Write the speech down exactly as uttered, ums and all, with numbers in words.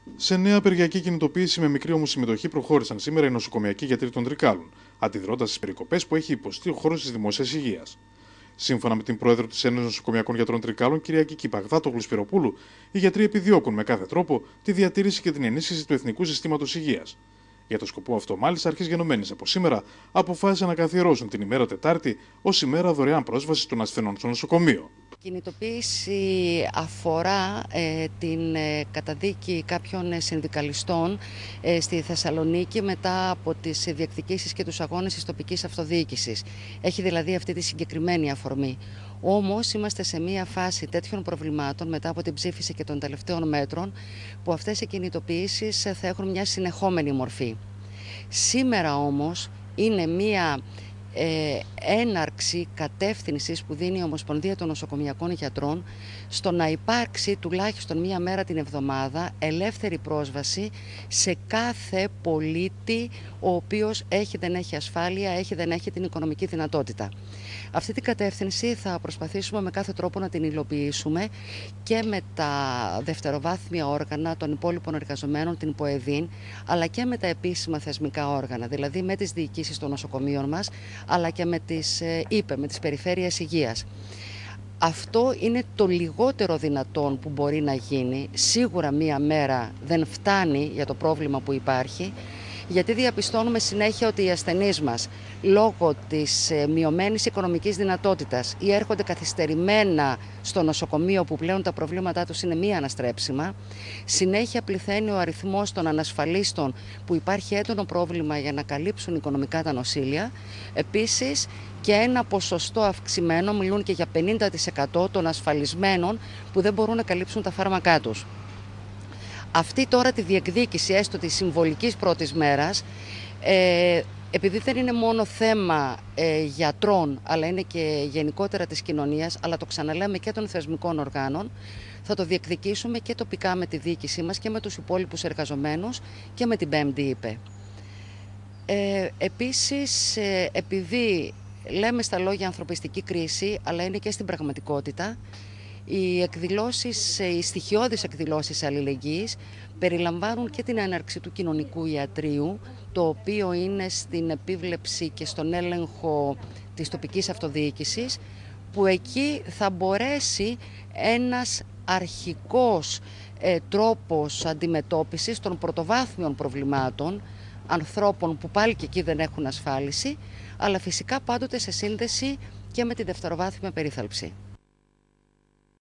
Σε νέα απεργιακή κινητοποίηση με μικρή όμως συμμετοχή προχώρησαν σήμερα οι νοσοκομιακοί γιατροί των Τρικάλων, αντιδρώντας στις περικοπές που έχει υποστεί ο χώρος της δημόσιας υγείας. Σύμφωνα με την πρόεδρο της Ένωσης Νοσοκομιακών Γιατρών Τρικάλων, κυρία Κίκη Παγδάτογλου Σπυροπούλου, οι γιατροί επιδιώκουν με κάθε τρόπο τη διατήρηση και την ενίσχυση του εθνικού συστήματος υγείας. Για το σκοπό αυτό, μάλιστα, αρχές γενομένης από σήμερα αποφάσισαν να καθιερώσουν την ημέρα Τετάρτη ως ημέρα δωρεάν πρόσβαση των ασθενών στο νοσοκομείο. Η κινητοποίηση αφορά ε, την ε, καταδίκη κάποιων ε, συνδικαλιστών ε, στη Θεσσαλονίκη μετά από τις διεκδικήσεις και τους αγώνες της τοπικής αυτοδιοίκησης. Έχει δηλαδή αυτή τη συγκεκριμένη αφορμή. Όμως είμαστε σε μία φάση τέτοιων προβλημάτων μετά από την ψήφιση και των τελευταίων μέτρων που αυτές οι κινητοποιήσεις θα έχουν μια συνεχόμενη μορφή. Σήμερα όμως είναι μία Ε, έναρξη κατεύθυνσης που δίνει η Ομοσπονδία των Νοσοκομιακών Γιατρών στο να υπάρξει τουλάχιστον μία μέρα την εβδομάδα ελεύθερη πρόσβαση σε κάθε πολίτη ο οποίος έχει δεν έχει ασφάλεια, έχει δεν έχει την οικονομική δυνατότητα. Αυτή την κατεύθυνση θα προσπαθήσουμε με κάθε τρόπο να την υλοποιήσουμε και με τα δευτεροβάθμια όργανα των υπόλοιπων εργαζομένων, την ΠΟΕΔΗΝ, αλλά και με τα επίσημα θεσμικά όργανα, δηλαδή με τις διοικήσεις των νοσοκομείων μας, αλλά και με τις ΥΠΕ, με τις περιφέρειες υγείας. Αυτό είναι το λιγότερο δυνατόν που μπορεί να γίνει. Σίγουρα μία μέρα δεν φτάνει για το πρόβλημα που υπάρχει, γιατί διαπιστώνουμε συνέχεια ότι οι ασθενείς μας, λόγω της μειωμένης οικονομικής δυνατότητας ή έρχονται καθυστερημένα στο νοσοκομείο που πλέον τα προβλήματά τους είναι μη αναστρέψιμα, συνέχεια πληθαίνει ο αριθμός των ανασφαλίστων που υπάρχει έντονο πρόβλημα για να καλύψουν οικονομικά τα νοσήλια. Επίσης και ένα ποσοστό αυξημένο, μιλούν και για πενήντα τοις εκατό των ασφαλισμένων που δεν μπορούν να καλύψουν τα φάρμακά τους. Αυτή τώρα τη διεκδίκηση έστω της συμβολικής πρώτης μέρας, ε, επειδή δεν είναι μόνο θέμα ε, γιατρών, αλλά είναι και γενικότερα της κοινωνίας, αλλά το ξαναλέμε και των θεσμικών οργάνων, θα το διεκδικήσουμε και τοπικά με τη διοίκησή μας και με τους υπόλοιπους εργαζομένους και με την πέμπτη ΥΠΕ. Ε, επίσης, ε, επειδή λέμε στα λόγια ανθρωπιστική κρίση, αλλά είναι και στην πραγματικότητα, οι εκδηλώσεις, οι στοιχειώδεις εκδηλώσεις αλληλεγγύης περιλαμβάνουν και την έναρξη του κοινωνικού ιατρείου, το οποίο είναι στην επίβλεψη και στον έλεγχο της τοπικής αυτοδιοίκησης, που εκεί θα μπορέσει ένας αρχικός ε, τρόπος αντιμετώπισης των πρωτοβάθμιων προβλημάτων ανθρώπων που πάλι και εκεί δεν έχουν ασφάλιση, αλλά φυσικά πάντοτε σε σύνδεση και με τη δευτεροβάθμια περίθαλψη.